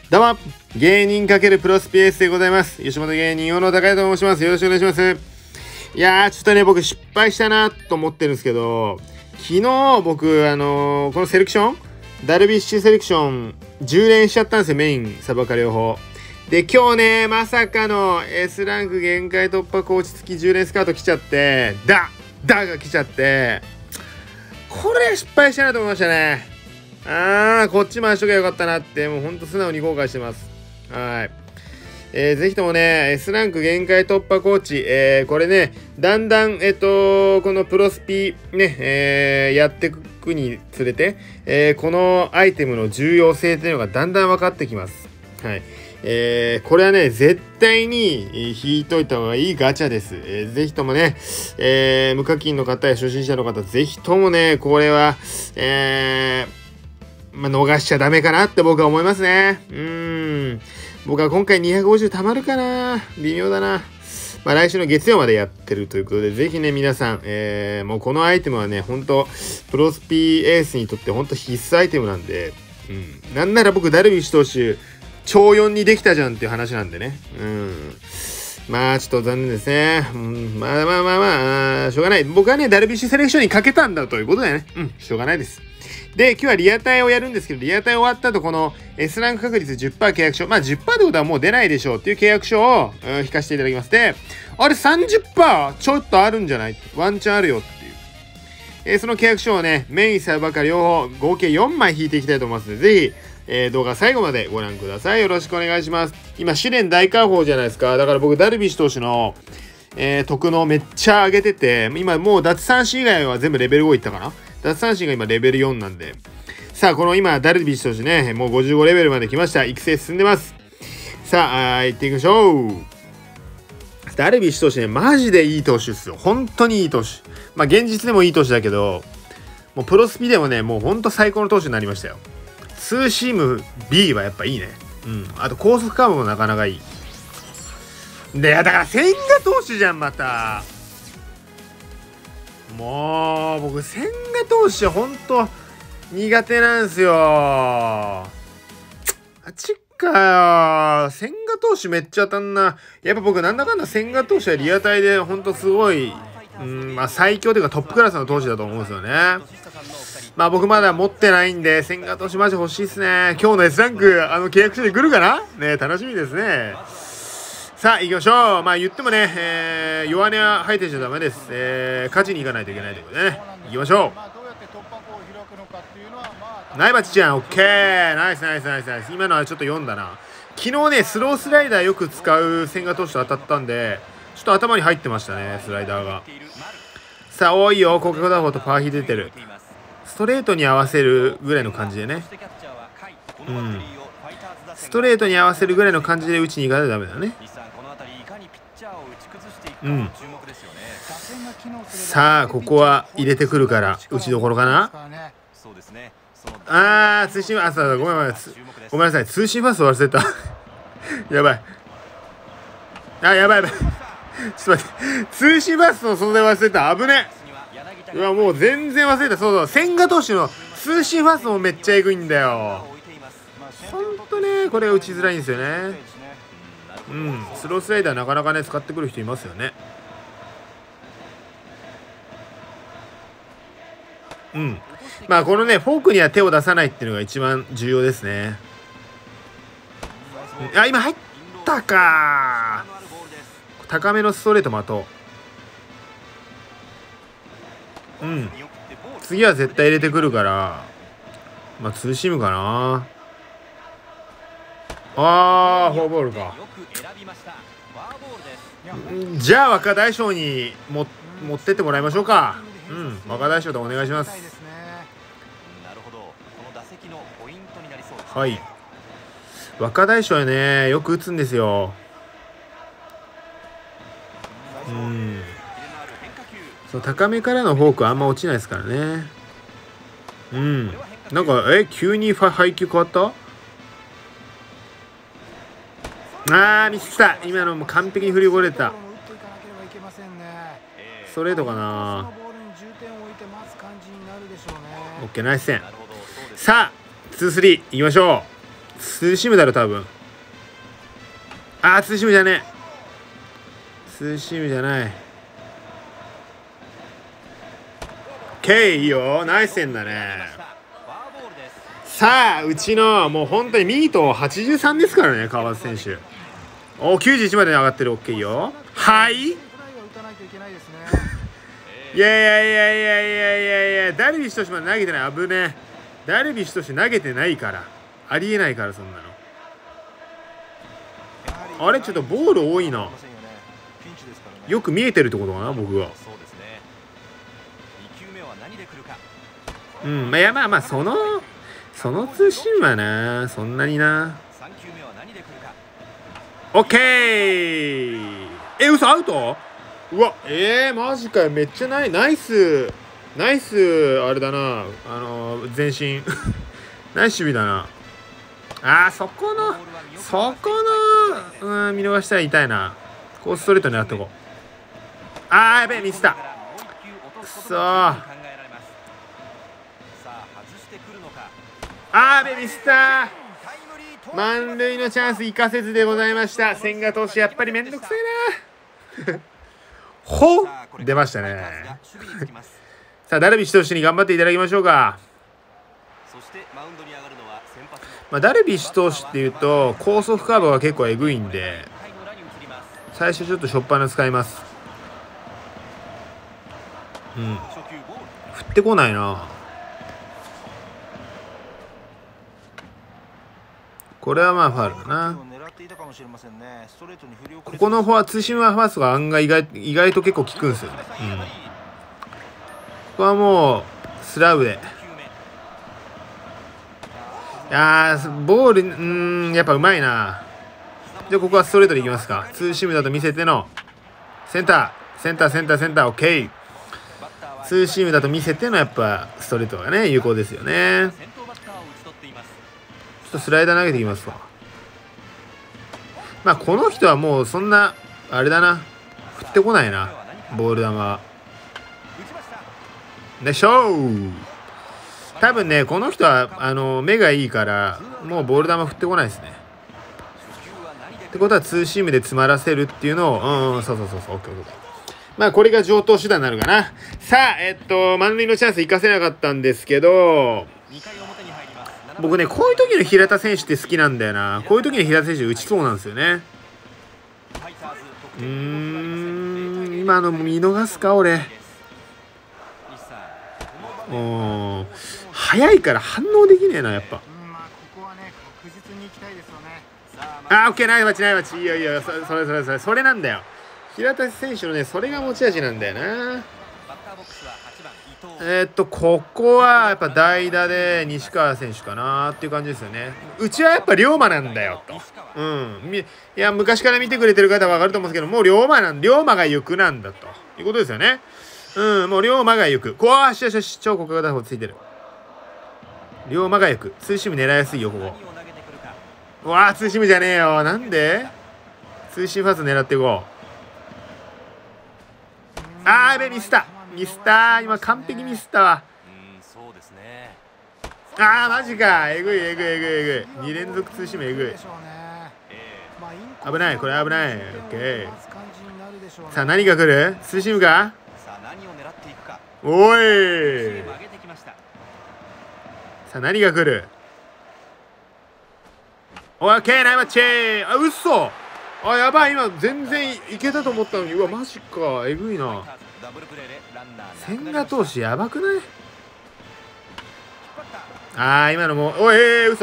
どうも、芸人×プロスピエースでございます。吉本芸人小野高と申します。よろしくお願いします。いやー、ちょっとね、僕失敗したなと思ってるんですけど、昨日僕、このセレクション、ダルビッシュセレクション、10連しちゃったんですよ、メイン、サバカ両方。で、今日ね、まさかの S ランク限界突破コーチ付き10連スカート来ちゃって、ダが来ちゃって、これ失敗したなと思いましたね。こっち回しとけばよかったなって、もうほんと素直に後悔してます。はい。ぜひともね、S ランク限界突破コーチ、これね、だんだん、このプロスピね、やっていくにつれて、このアイテムの重要性っていうのがだんだん分かってきます。はい。これはね、絶対に引いといた方がいいガチャです。ぜひともね、無課金の方や初心者の方、ぜひともね、これは、逃しちゃダメかなって僕は思いますね。僕は今回250貯まるかな、微妙だな。来週の月曜までやってるということで、ぜひね、皆さん、もうこのアイテムはね、ほんと、プロスピエースにとってほんと必須アイテムなんで、なんなら僕、ダルビッシュ投手、超4にできたじゃんっていう話なんでね。ちょっと残念ですね。しょうがない。僕はね、ダルビッシュセレクションにかけたんだということだよね。しょうがないです。で、今日はリアタイをやるんですけど、リアタイ終わった後、この S ランク確率 10% 契約書、10% ってことはもう出ないでしょうっていう契約書を引かせていただきます。で、あれ 30% ちょっとあるんじゃない？ワンチャンあるよっていう。その契約書をね、メイン、サイバーカ両方合計4枚引いていきたいと思いますので、ぜひ、動画最後までご覧ください。よろしくお願いします。今、試練大解放じゃないですか。だから僕、ダルビッシュ投手の、得能めっちゃ上げてて、今もう奪三振以外は全部レベル5いったかな。奪三振が今レベル4なんで。さあ、この今、ダルビッシュ投手ね、もう55レベルまで来ました。育成進んでます。さあ、行っていきましょう。ダルビッシュ投手ね、マジでいい投手っすよ。本当にいい投手。現実でもいい投手だけど、もうプロスピでもね、もう本当最高の投手になりましたよ。ツーシーム B はやっぱいいね。あと高速カーブもなかなかいい。で、だから千賀投手じゃん、また。もう、僕、千賀投手ほんと苦手なんすよ。かよ。千賀投手めっちゃ当たんな。やっぱ僕なんだかんだ千賀投手はリアタイでほんとすごい、最強というかトップクラスの投手だと思うんですよね。僕まだ持ってないんで、千賀投手マジ欲しいっすね。今日の S ランク、契約書で来るかなね、楽しみですね。さあ、行きましょう。言ってもね、弱音は吐いてちゃダメです。勝ちに行かないといけないということでね。行きましょう。ナイバチちゃん、オッケー。ナイス。今のはちょっと読んだな。昨日ね、スロースライダーよく使う千賀投手と当たったんで、ちょっと頭に入ってましたね、スライダーが。さあ、多いよ。広角打法とパワーヒ出てる。ストレートに合わせるぐらいの感じでね。ストレートに合わせるぐらいの感じで打ちに行かないとダメだね。さあ、ここは入れてくるから、打ちどころかな。通信、そうだ、ごめんなさい。通信ファースト忘れた。やばい。やばい。ちょっと待って。通信ファーストの存在忘れた。危ね。もう全然忘れた。そう。千賀投手の通信ファーストもめっちゃエグいんだよ。ほんとね、これが打ちづらいんですよね。スロースライダーなかなかね、使ってくる人いますよね。このね、フォークには手を出さないっていうのが一番重要ですね。今入ったか。高めのストレート的。次は絶対入れてくるから、ツーシームかな。フォアボールか。じゃあ若大将に持ってってもらいましょうか。若大将とお願いします。はい。若大将はね、よく打つんですよ。高めからのフォークあんま落ちないですからね。なんか急に配球変わった？ミスった。今のも完璧に振り遅れた。ストレートかな。オッケー、ナイスセン。さあ、2-3いきましょう。 ツーシームだろ多分。あーツーシームじゃねえ。ツーシームじゃない。OK いいよ、ナイスセンだね。さあうちのもう本当にミート83ですからね、川端選手。お91まで上がってる。 OK いいよ。はいいやいやいやいやいやいやいや、ダルビッシュ投手まで投げてない。危ねえ。ダルビッシュ投手投げてないからありえないから、そんなの。あれちょっとボール多いな。よく見えてるってことかな、僕は。うん、いやまあまあそのツーシームはな、そんなにな。オッケー。嘘アウト。うわマジかよ。めっちゃナイスナイスあれだな、前進ナイス守備だな。そこの見逃したら痛いな。こうストレート狙ってこう。やべえミスった。くそー。やべえミスった。満塁のチャンス生かせずでございました。千賀投手やっぱりめんどくさいなほ出ましたねさあダルビッシュ投手に頑張っていただきましょうか。ダルビッシュ投手っていうと高速カーブが結構えぐいんで、最初ちょっとしょっぱな使います。振ってこないな。これはまあファウルだな。ここのツーシームファーストが案外意外と結構効くんですよね。ここはもうスラブで。ボールやっぱうまいな。じゃあここはストレートでいきますか。ツーシームだと見せてのセンター OK。ツーシームだと見せてのやっぱストレートがね有効ですよね。ちょっとスライダー投げていきますわ。この人はもうそんなあれだな、振ってこないなボール球は。でしょう。多分ねこの人は目がいいからもうボール球振ってこないですね。ってことはツーシームで詰まらせるっていうのをそう OK。これが上等手段になるかな。さあ満塁のチャンス生かせなかったんですけど、僕ねこういう時の平田選手って好きなんだよな。こういう時の平田選手打ちそうなんですよね。今の見逃すか俺。早いから反応できねえなやっぱ。オッケーナイスマッチ。いいよそれなんだよ。平田選手のねそれが持ち味なんだよな。ここはやっぱ代打で西川選手かなっていう感じですよね。うちはやっぱ龍馬なんだよと。いや昔から見てくれてる方は分かると思うんですけど、もう龍馬が行くなんだということですよね。もう龍馬が行く。よし超ここが片方ついてる。龍馬が行く。ツーシーム狙いやすいよここ。ツーシームじゃねえよ。なんでツーシームファースト狙っていこう。やべミスった今完璧ミスったわ。マジか。えぐい2連続ツーシームえぐい。危ないこれ危ない。オッケー。さあ何が来る。ツーシームか。おいさあ何が来る。オッケーナイマッチ。嘘。やばい今全然いけたと思ったのに。うわマジかえぐいな。千賀投手やばくない。今のも嘘。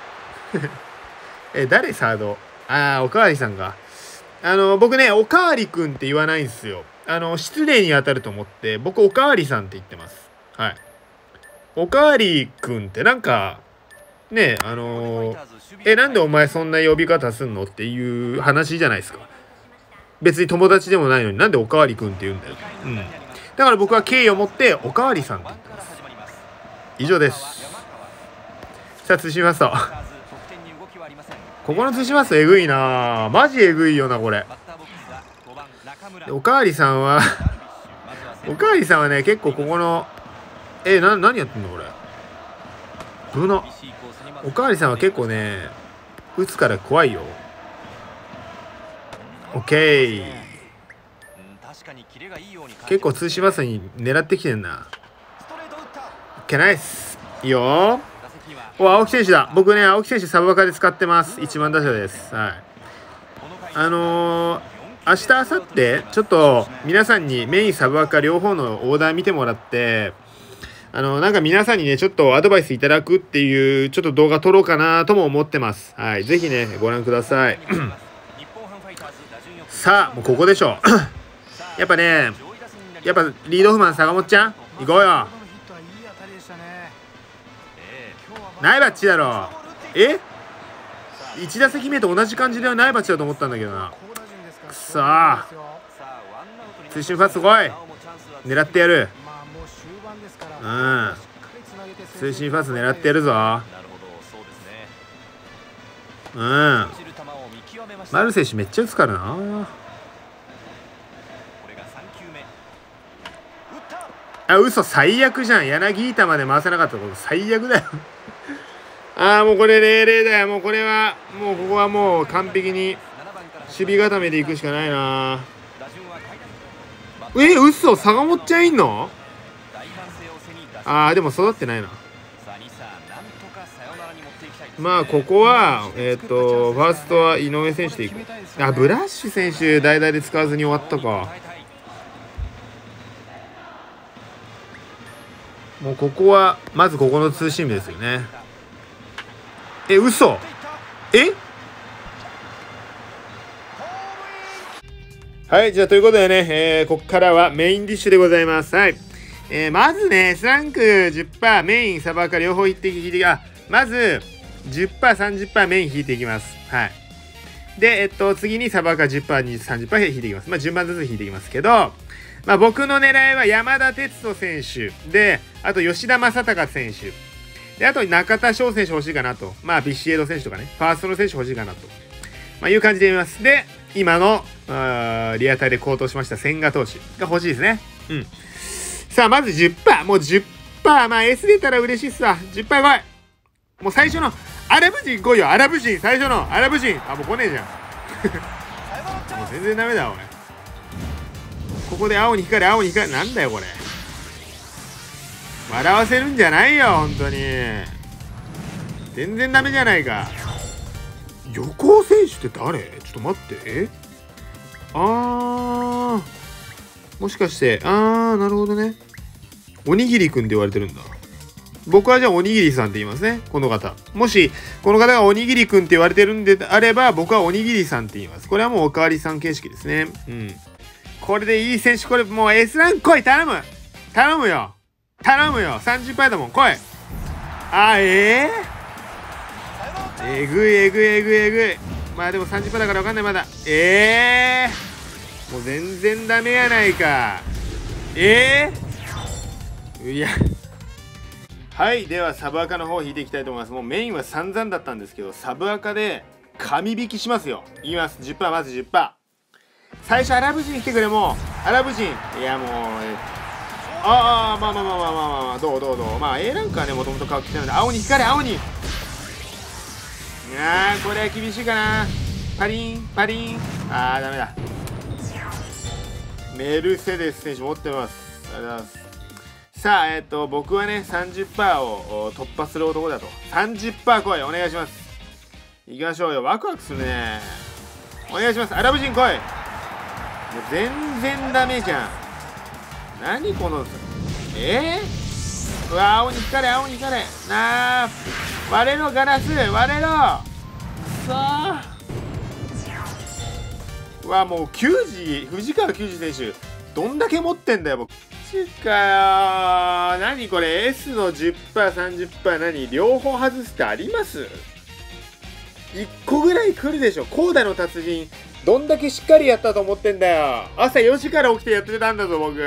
誰サード。おかわりさんが。僕ねおかわりくんって言わないんですよ。失礼に当たると思って僕おかわりさんって言ってます。はい。おかわりくんってなんかねなんでお前そんな呼び方すんのっていう話じゃないですか。別に友達でもないのになんでおかわりくんって言うんだよ。だから僕は敬意を持っておかわりさんって言ってます。以上です。さあツーシームファースト。ここのツーシームファーストえぐいな。マジえぐいよなこれ。おかわりさんはね結構ここの何やってんのこれ。おかわりさんは結構ね打つから怖いよ。オッケー。結構通信バスに狙ってきてんな。オッケー、ナイス。いいよ。お、青木選手だ。僕ね、青木選手サブバカで使ってます。1番打者です。はい。明日、明後日、ちょっと皆さんにメイン、サブバカ両方のオーダー見てもらって、なんか皆さんにね、ちょっとアドバイスいただくっていう、ちょっと動画撮ろうかなとも思ってます。はい。ぜひね、ご覧ください。さあ、もうここでしょ。やっぱね、リードオフマン、坂本ちゃん、行こうよ。ナイバッチだろ。1打席目と同じ感じではナイバッチだと思ったんだけどな。くそー。通信ファースト来い。狙ってやる。うん。通信ファースト狙ってやるぞ。うん。丸選手めっちゃ打つからな。あ、嘘、最悪じゃん。柳田まで回せなかったこと最悪だよ。ああ、もうこれ0-0だよ。もうこれは、もうここはもう完璧に守備固めでいくしかないな。嘘、坂本ちゃんいんの？ああ、でも育ってないな。まあ、ここは、ファーストは井上選手でいく。あ、ブラッシュ選手、代打で使わずに終わったか。もうここは、まずここのツーシームですよね。嘘。はい、じゃあということでね、ここからはメインディッシュでございます。はい。まずね、S ランク 10%、メイン、サバカ両方引いて、まず、10%、30% メイン引いていきます。はい。で、次にサバカ 10%、20%、30% 引いていきます。まあ、順番ずつ引いていきますけど、まあ、僕の狙いは山田哲人選手で、あと吉田正尚選手。で、あと中田翔選手欲しいかなと。まあ、ビシエド選手とかね、ファーストの選手欲しいかなと。まあ、いう感じで見ます。で、今の、リアタイで高騰しました千賀投手が欲しいですね。うん。さあ、まず 10%。もう 10%。まあ、S 出たら嬉しいっすわ。10%来い。もう最初の、アラブ人来いよ。アラブ人。最初の、アラブ人。あ、もう来ねえじゃん。もう全然ダメだ、俺。ここで青に光、青に光。なんだよ、これ。笑わせるんじゃないよ、本当に。全然ダメじゃないか。横尾選手って誰？ちょっと待って。もしかして、なるほどね。おにぎりくんって言われてるんだ。僕はじゃあおにぎりさんって言いますね、この方。もし、この方がおにぎりくんって言われてるんであれば、僕はおにぎりさんって言います。これはもうおかわりさん形式ですね。うん。これでいい選手、これもう S ランク来い、頼む。頼むよ。頼むよ。30%だもん、来い。えぐいえぐいえぐいえぐい。まあでも 30% だから分かんない、まだ。もう全然ダメやないか。いや。はい、ではサブアカの方を引いていきたいと思います。もうメインは散々だったんですけど、サブアカで神引きしますよ。いきます。10%、まず 10%。最初アラブ人来てくれ、もう。アラブ人。いやもう、まあ、どう。まあ A ランクはね、もともと顔来てるので、青に光れ、青に。これは厳しいかな。パリン、ダメだ。メルセデス選手持ってます。ありがとうございます。さあ、僕はね、30% を突破する男だと。30% 来い、お願いします。行きましょうよ。ワクワクするね。お願いします。アラブ人来い。もう全然ダメじゃん。何この、うわ、青に光れ。割れろ、ガラス、割れろ。さあ。うわ、もう藤川球児選手、どんだけ持ってんだよ、僕。マジかよ。何これ、S の 10%、30%、何両方外すってあります？ 1 個ぐらい来るでしょ。コーダの達人、どんだけしっかりやったと思ってんだよ。朝4時から起きてやってたんだぞ、僕。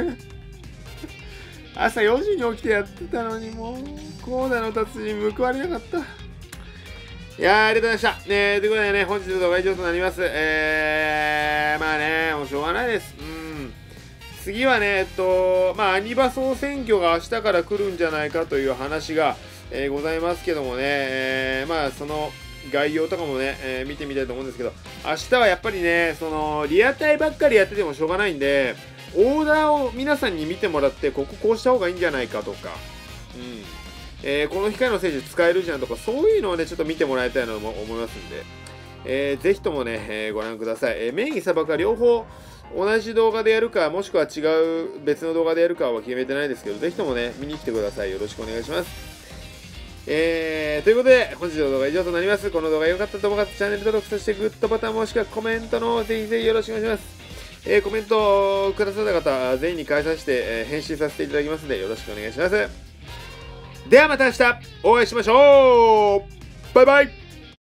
朝4時に起きてやってたのに、もう、コーダの達人報われなかった。いやー、ありがとうございました。ということでね、本日の動画は以上となります。まあね、もうしょうがないです。次はね、まあ、アニバ総選挙が明日から来るんじゃないかという話が、ございますけどもね、まあ、その、 概要とかもね、見てみたいと思うんですけど、明日はやっぱりね、そのリアタイばっかりやっててもしょうがないんで、オーダーを皆さんに見てもらって、ここうした方がいいんじゃないかとか、この控えの選手使えるじゃんとか、そういうのをね、ちょっと見てもらいたいなと思いますんで、ぜひともね、ご覧ください。メイン、サバカ両方同じ動画でやるか、もしくは違う別の動画でやるかは決めてないですけど、ぜひともね、見に来てください。よろしくお願いします。ということで、本日の動画は以上となります。この動画良かったと思ったらチャンネル登録、そしてグッドボタンもしくはコメントのぜひぜひよろしくお願いします。コメントをくださった方、全員に返させて、返信させていただきますので、よろしくお願いします。ではまた明日お会いしましょう。バイバイ。